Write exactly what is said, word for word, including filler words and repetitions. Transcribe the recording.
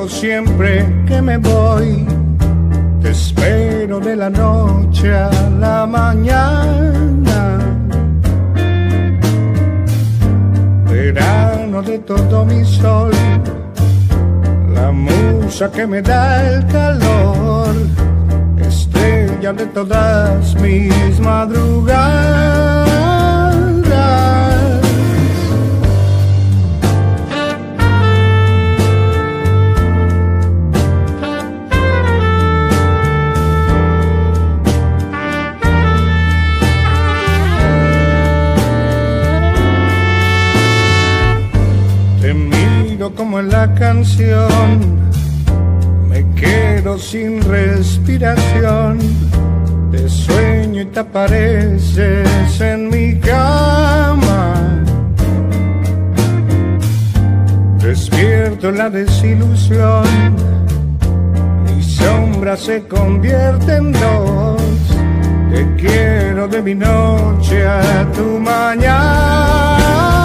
siempre que me voy. Te espero de la noche a la mañana. Verano de todo mi sol, la musa que me da el calor, estrella de todas mis madrugadas. Te miro como en la canción, me quedo sin respiración, te sueño y te apareces en mi cama. Despierto en la desilusión, mi sombra se convierte en dos. Te quiero de mi noche a tu mañana.